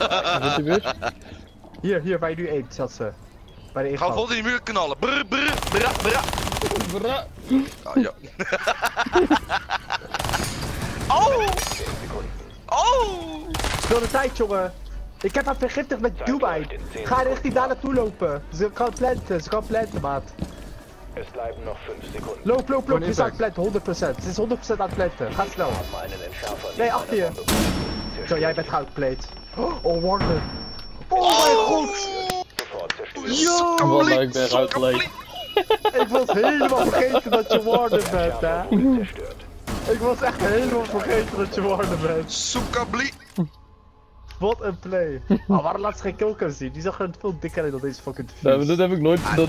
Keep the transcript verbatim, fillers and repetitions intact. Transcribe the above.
Wat die buurt? Hier, hier, waar je nu eet, zat ze. Bij de Ga ingang. vol in die muur knallen. Brr, brr, bra, bra. Bra. Oh, ja. Oh! Oh! Speel de tijd, jongen. Ik heb haar vergiftigd met Dubai. Ga richting daar naartoe lopen. Ze kan planten, ze kan planten, maat. Es bleiben noch fünf Sekunden. Loop, loop, loop. Gewoon Je is aan het impact. planten, honderd procent. Ze is honderd procent aan het planten. Ga snel. Haben einen Entschärfer Nee, neben achter je. einer Bombe. Zo, jij bent goudpleet. Oh, Warden. Oh mijn god. Sofort zerstören. Yo! Wallah, ik ben uitgeleid. Ik was helemaal vergeten dat je Warden bent, hè. Zerstört. Ik was echt helemaal vergeten dat je Warden bent. Soekabli. Wat een play. Oh, waarom laat ze geen kill zien? Die zag er veel dikker in dan deze fucking Nou, defuse. dat heb ik nooit. Dat